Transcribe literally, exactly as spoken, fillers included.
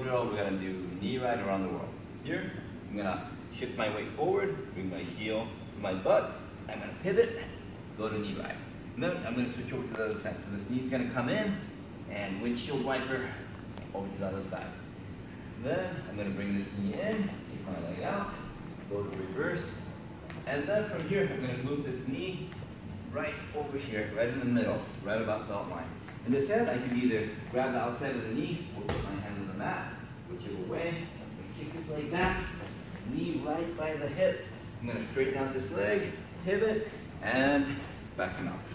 drill, we're gonna do knee ride around the world. Here, I'm gonna shift my weight forward, bring my heel to my butt, I'm gonna pivot, go to knee ride. And then I'm gonna switch over to the other side. So this knee's gonna come in, and windshield wiper over to the other side. Then I'm gonna bring this knee in, take my leg out, go to reverse, and then from here, I'm gonna move this knee right over here, right in the middle, right about belt line. In this head, I can either grab the outside of the knee or put my hand on the mat, whichever way. I'm gonna kick this leg back, knee right by the hip. I'm gonna straighten out this leg, pivot, and back him out.